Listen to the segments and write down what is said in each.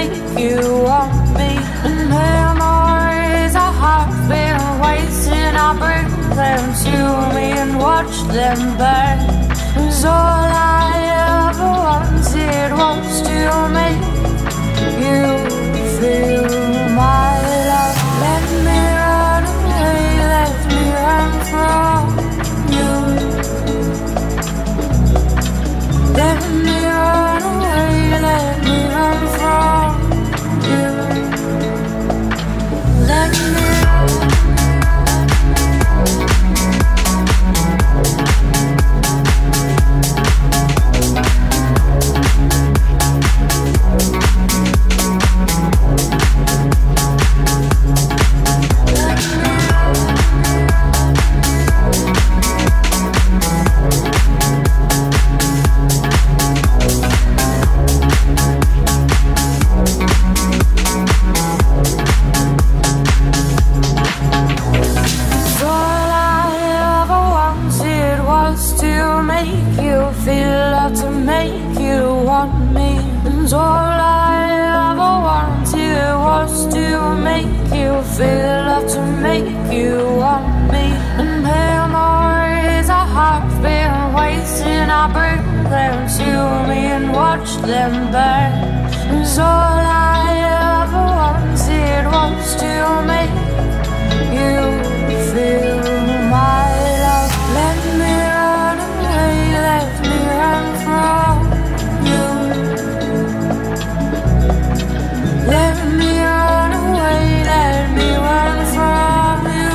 make you want me. And memories I have been wasting, I bring them to me and watch them burn. 'Cause all I ever wanted was to make you feel my love. Let me run away, let me run from you. Let me run away, let me run from you. Let me them burn. 'Cause all I ever wanted was to make you feel my love. Let me run away, let me run from you. Let me run away, let me run from you.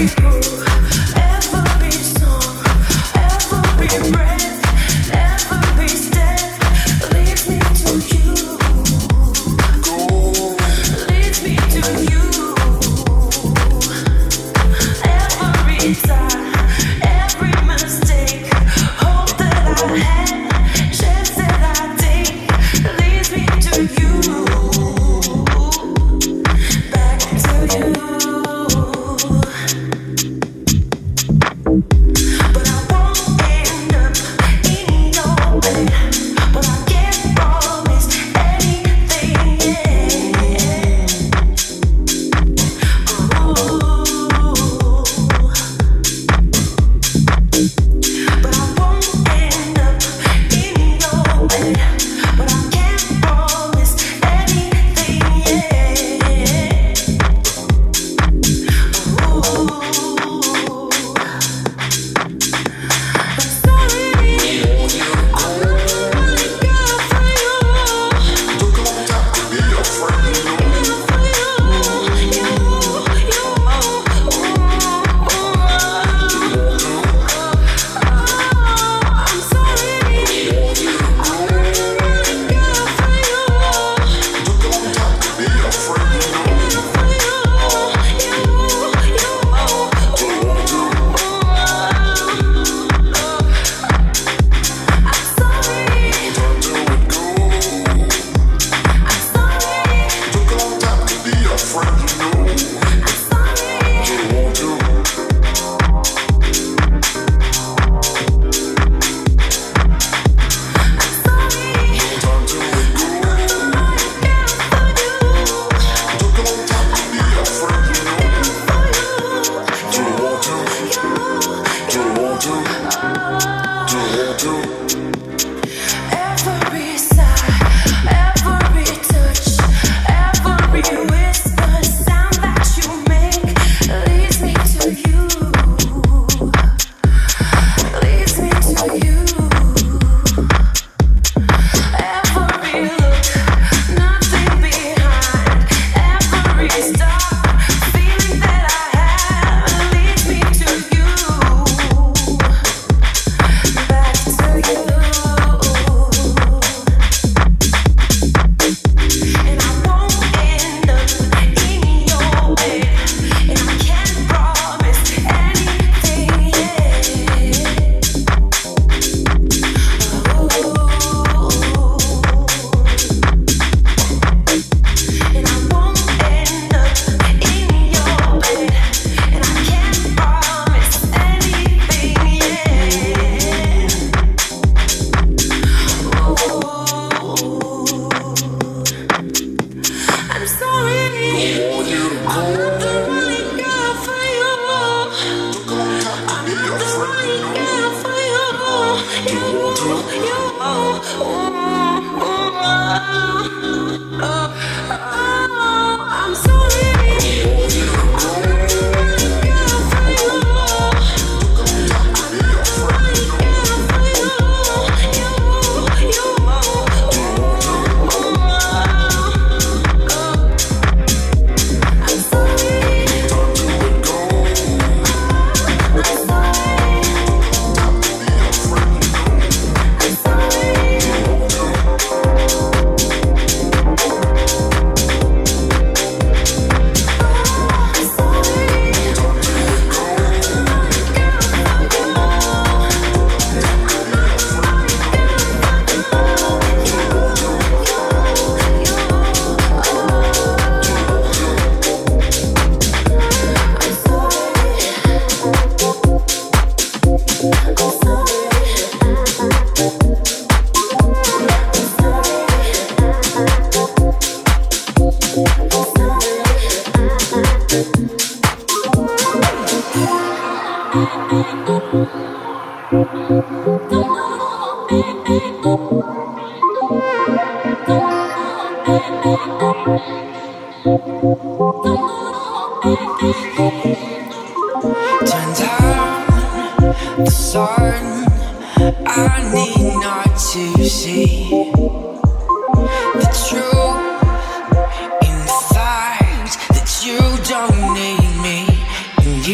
You know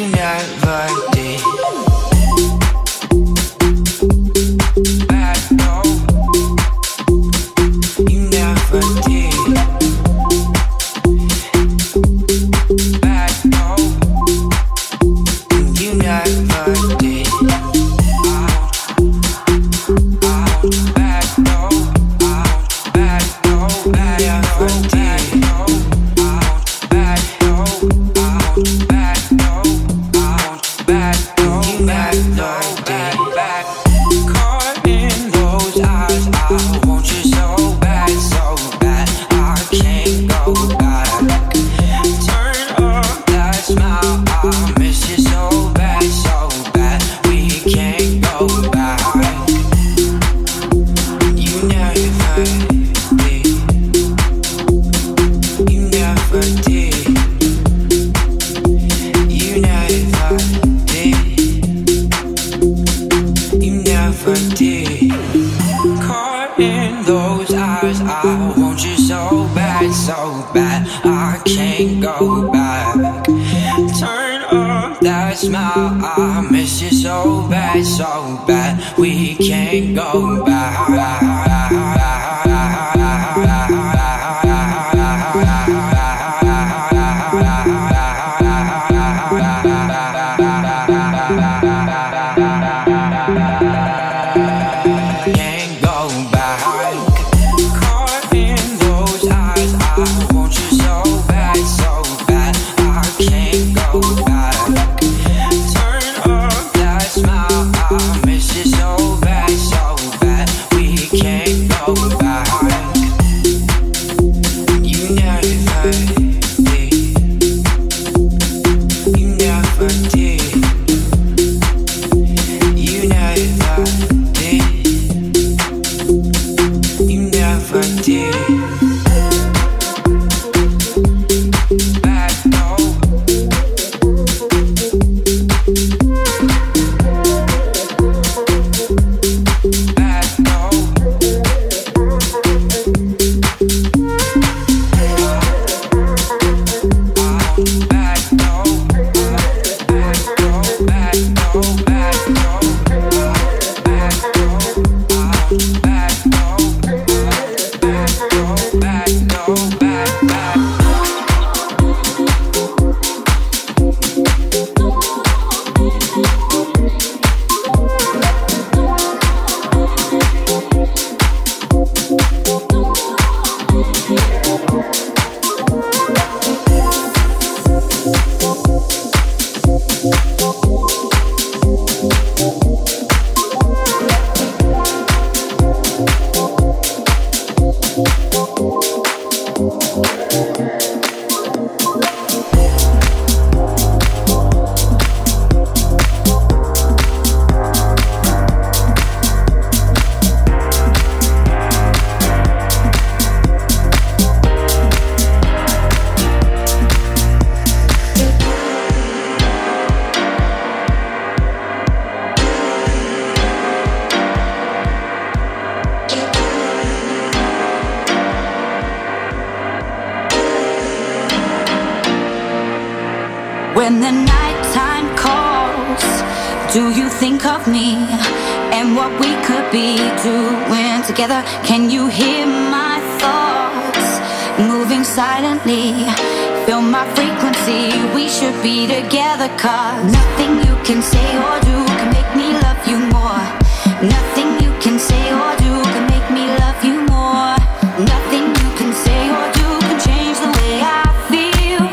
When the nighttime calls, do you think of me and what we could be doing together? Can you hear my thoughts moving silently? Feel my frequency, we should be together, 'cause nothing you can say or do can make me love you more. Nothing you can say or do can make me love you more. Nothing you can say or do can change the way I feel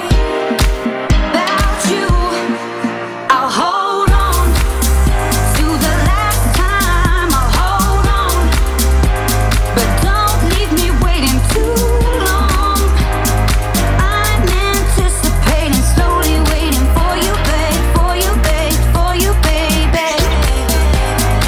about you. I'll hold on to the last time, I'll hold on, but don't leave me waiting too long. I'm anticipating, slowly waiting for you, babe, for you, babe, for you, baby.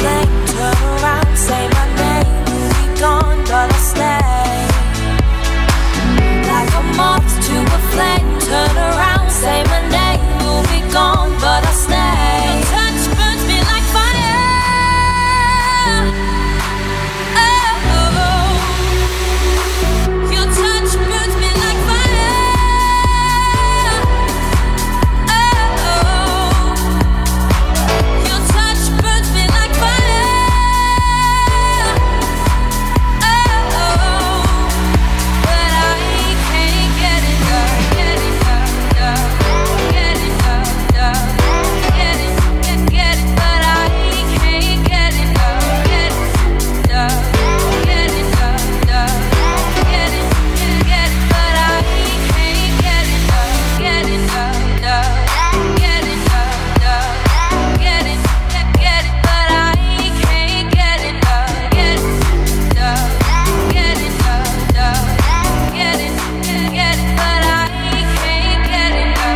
flame, turn around, say my name. You'll be gone, but I'll stay. Like a moth to a flame, turn around, say my name. You'll be gone, but I'll stay. Your touch burns me like fire. Oh, your touch burns me like fire. Oh, your touch burns me like fire. Oh, but I can't get enough, get enough, get enough, get it, but I can't get enough, get enough, get enough, get it, but I can't get enough, get enough, get enough, get it, but I can't get enough, get enough, get enough, get it, but I can't get enough.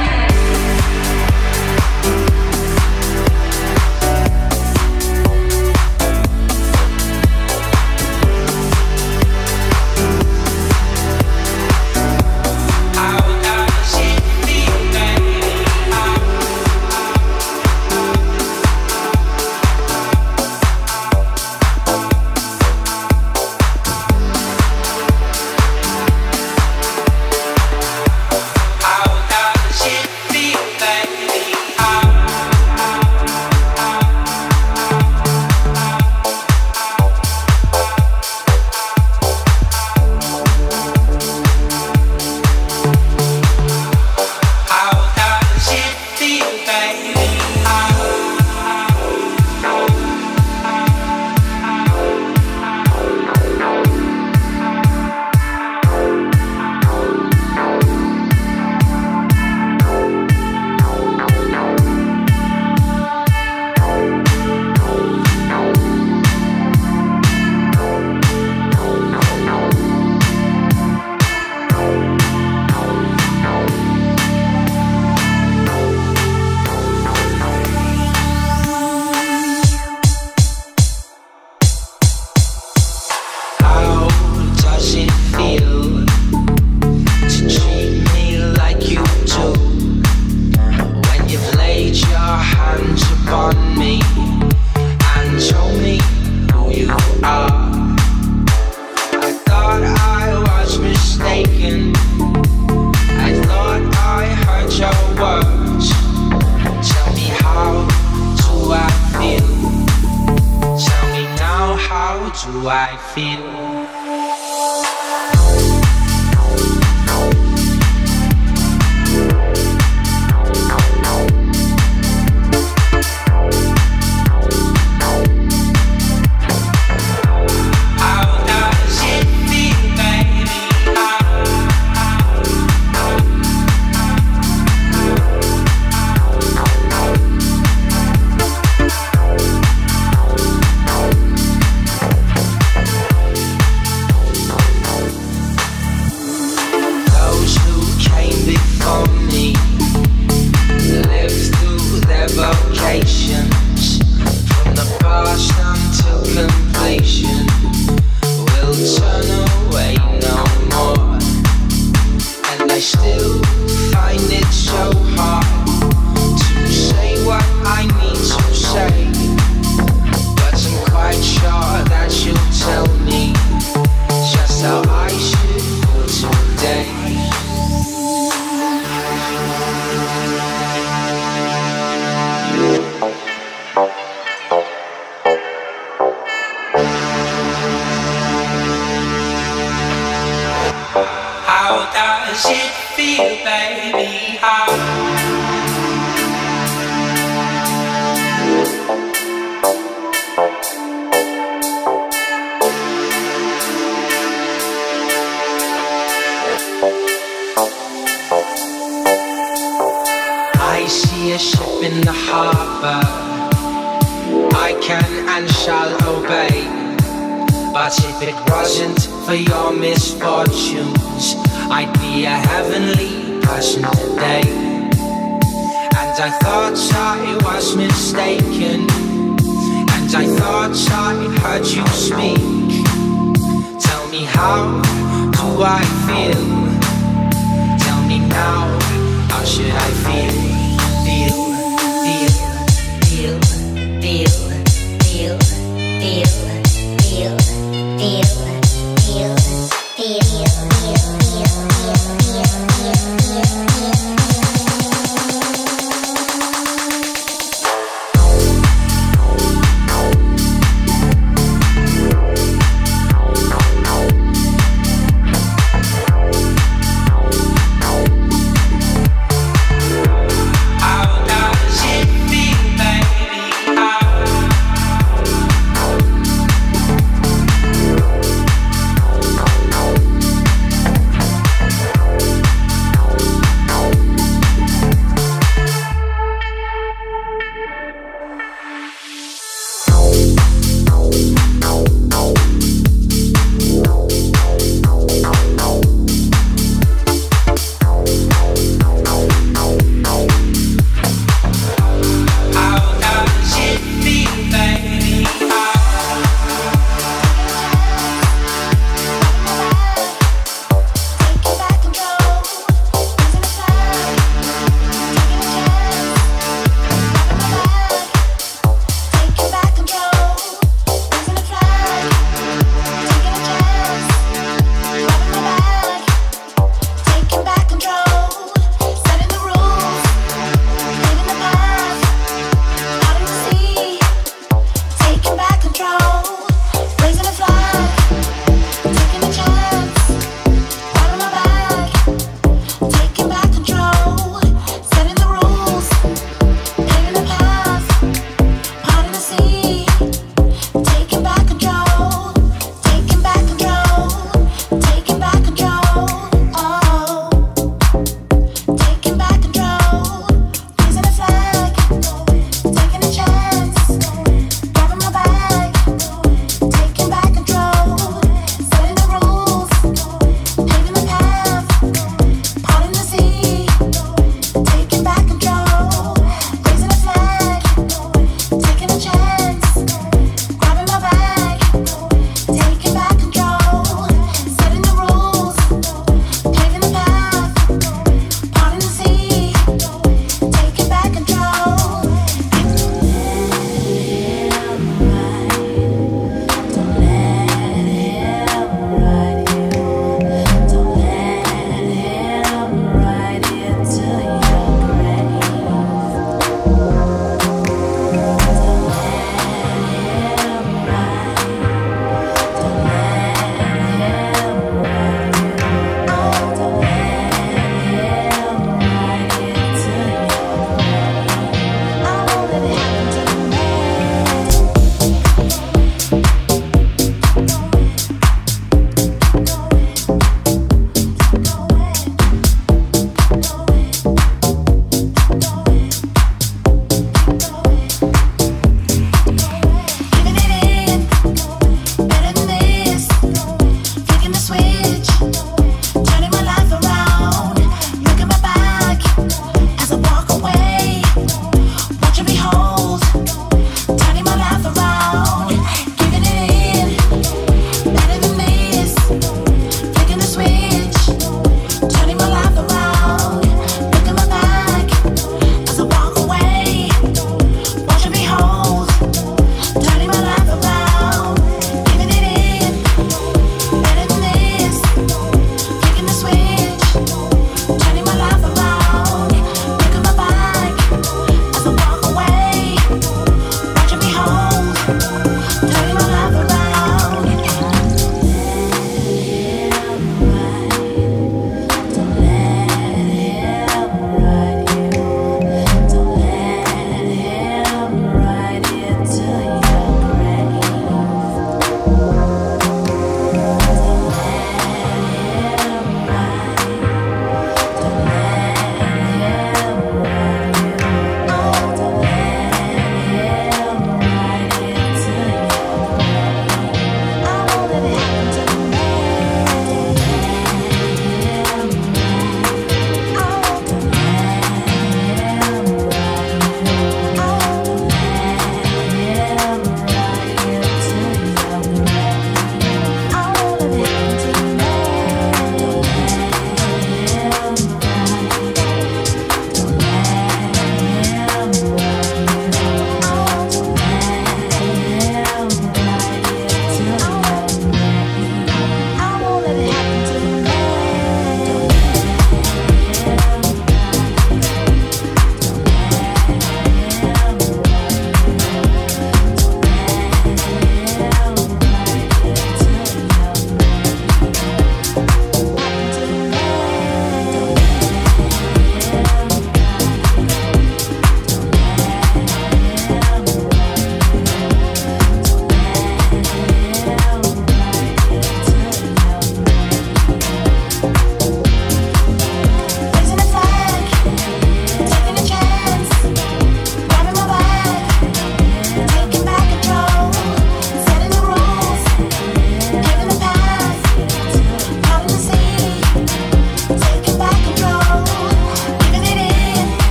How does it feel, baby? How does it feel, baby? How does it feel, baby? How does it feel to treat me like you do? When you've laid your hands upon me and told me who you are, I thought I was mistaken. I thought I heard your words. Tell me, how do I feel? Tell me now, how do I feel? How does it feel, baby? Those who came before me lived through their vocations. From the past until completion, will turn away no more. And I still find it so hard to say what I need to say. But I'm quite sure that you'll tell me just how I should feel today. How does it feel, baby? I see a ship in the harbor. I can and shall obey. But if it wasn't for your misfortunes, I'd be a heavenly person today. And I thought I was mistaken, and I thought I heard you speak. Tell me, how do I feel? Tell me now, how should I feel? Feel, feel, feel, feel, feel, feel, feel, feel, feel, feel, Out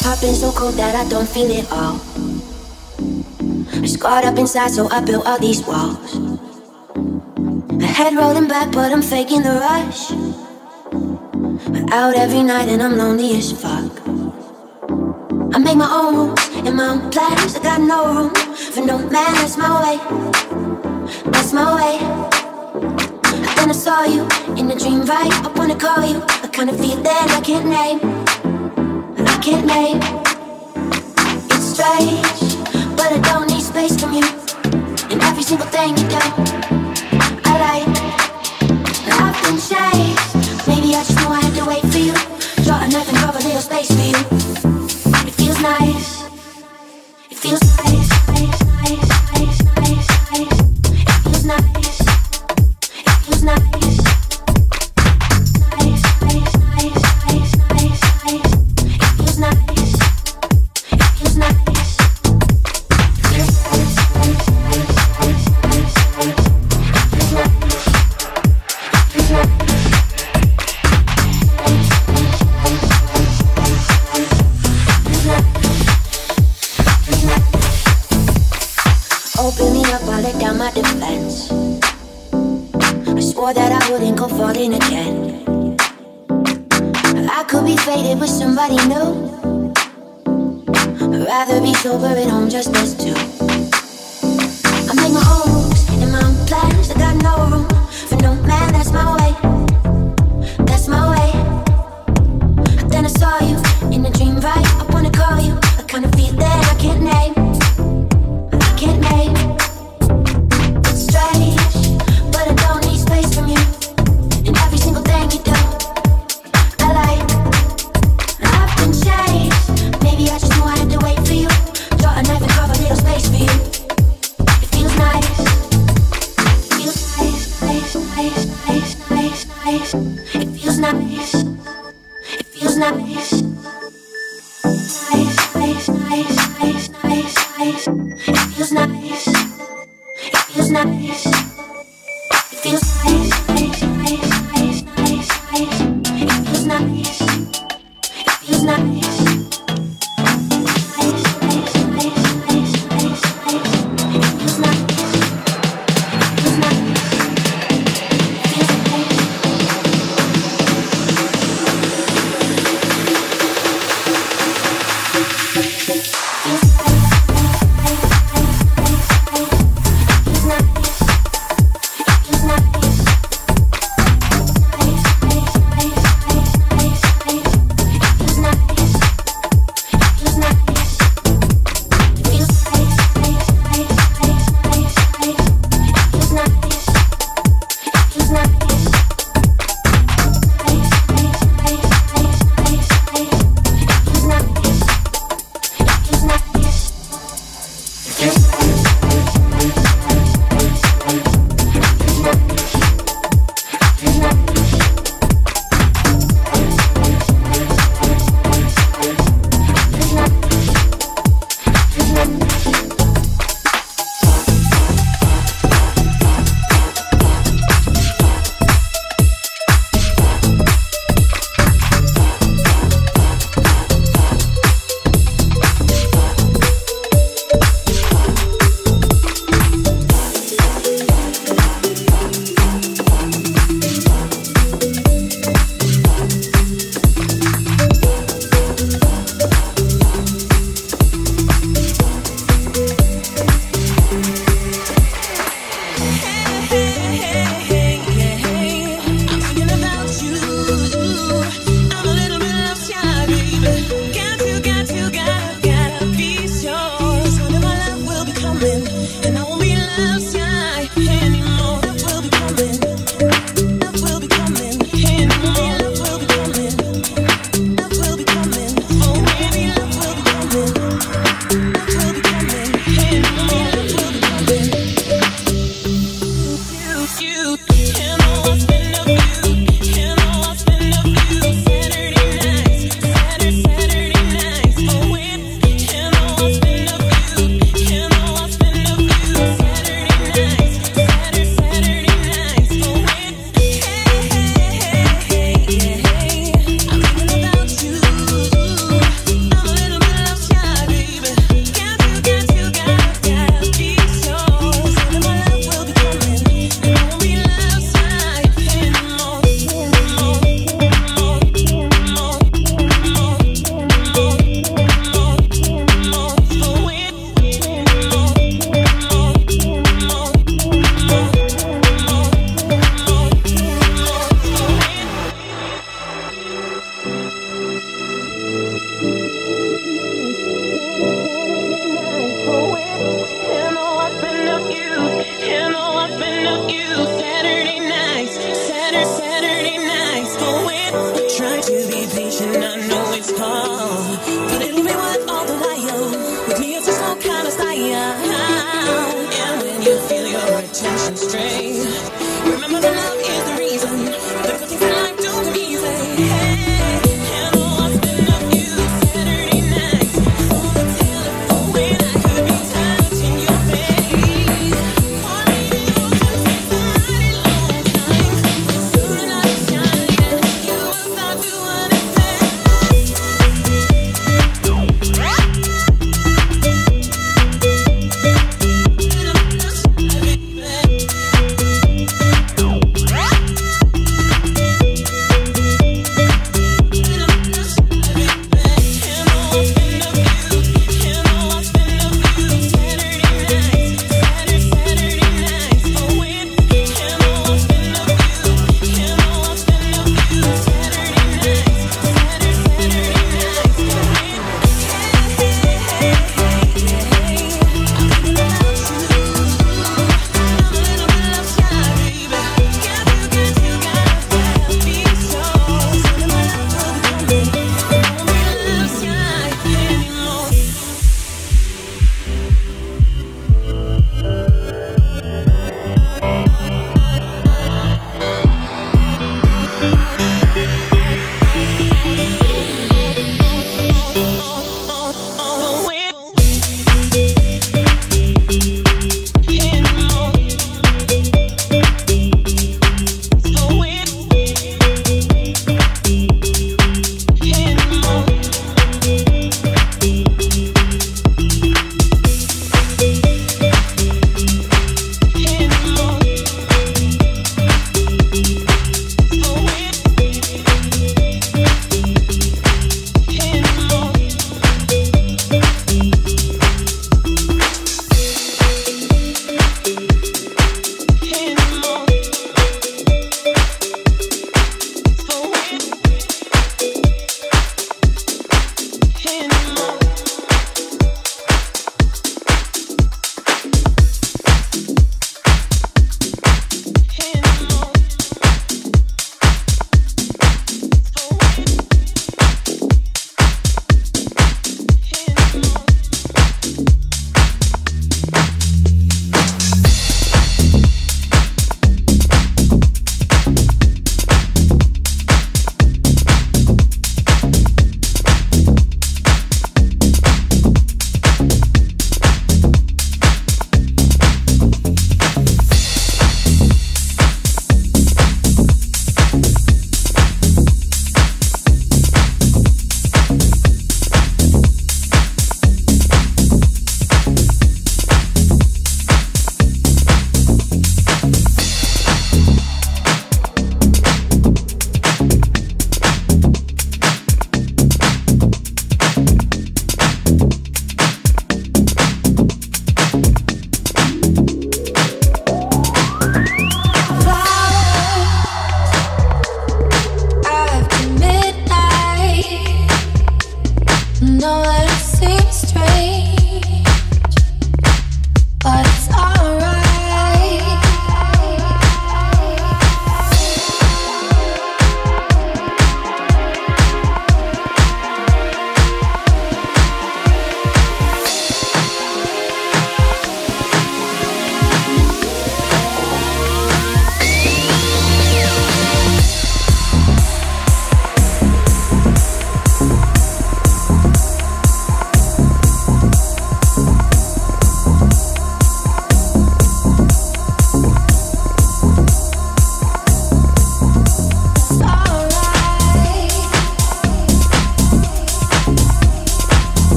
Heart been so cold that I don't feel it all. I'm scarred up inside, so I built all these walls. My head rolling back, but I'm faking the rush. I'm out every night and I'm lonely as fuck. I make my own rules and my own plans. I got no room for no man. That's my way. That's my way. Then I saw you in a dream, right? I wanna call you. I kinda feel that I can't name. I can't name. It's strange, but I don't need space from you. And every single thing you do, I like. I've been chased. Maybe I just knew I had to wait for you. Draw a knife and carve a little space for you. It feels nice. It feels nice, nice, nice, nice, nice, nice. It feels nice. It feels nice. Nice, nice, nice, nice, nice, nice. It feels nice. It feels nice. It feels nice, nice, nice, nice, nice, nice. It feels nice. It feels nice. Open me up, I let down my defense. I swore that I wouldn't go falling again. I could be faded with somebody new. I'd rather be sober at home, just us two. I make my own rules and my own plans. I got no room for no man, that's my way. That's my way. Then I saw you in a dream, right? I wanna call you. I kinda feel that I can't name. I can't name. It's strange, but I don't need space from you. And every single thing you do, I like. I've been chased. Maybe I just knew I had to wait for you. Draw a knife and carve a little space for you. It feels nice. It feels nice, nice, nice, nice, nice, nice. It feels nice. It feels nice. Nice, nice, nice, nice, nice, nice. It feels nice. It feels nice. It feels nice, nice, nice, nice, nice, nice. It feels nice. It feels nice. Nice, nice, nice, nice, nice, nice. It feels nice. It feels nice. It feels nice.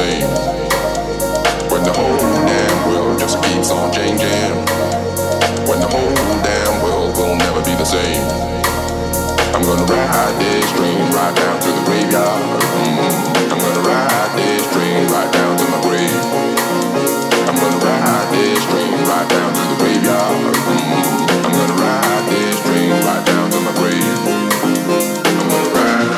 same. When the whole damn world just keeps on changing. When the whole damn world will never be the same. I'm gonna ride this train right down to the graveyard. I'm gonna ride this train right down to my grave. I'm gonna ride this train right down to the graveyard. I'm gonna ride this train right down to my grave. I'm gonna ride.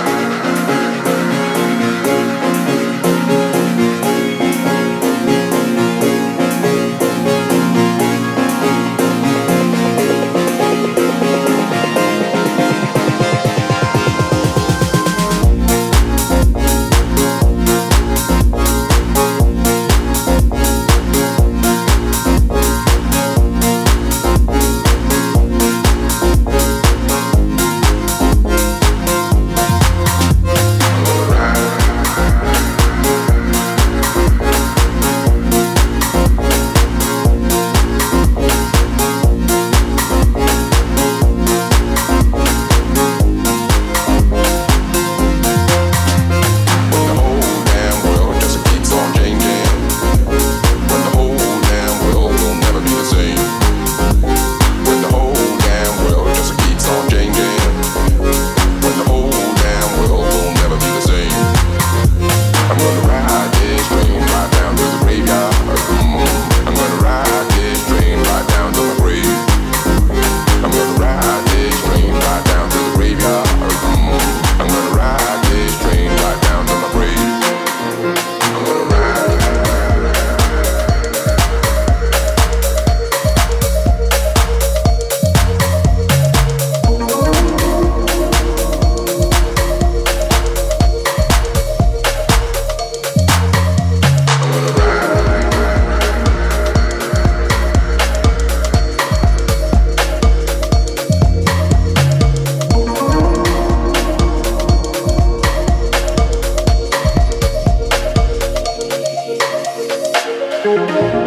Thank